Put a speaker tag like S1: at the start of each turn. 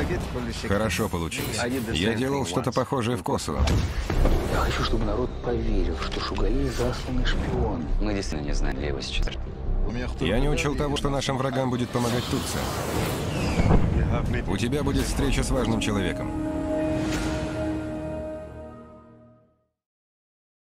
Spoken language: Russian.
S1: Хорошо получилось. Я делал что-то похожее в Косово.
S2: Я хочу, чтобы народ поверил, что Шугалей засланный шпион. Мы действительно не знаем, где его сейчас.
S1: Я не учел того, что нашим врагам будет помогать Турция. У тебя будет встреча с важным человеком.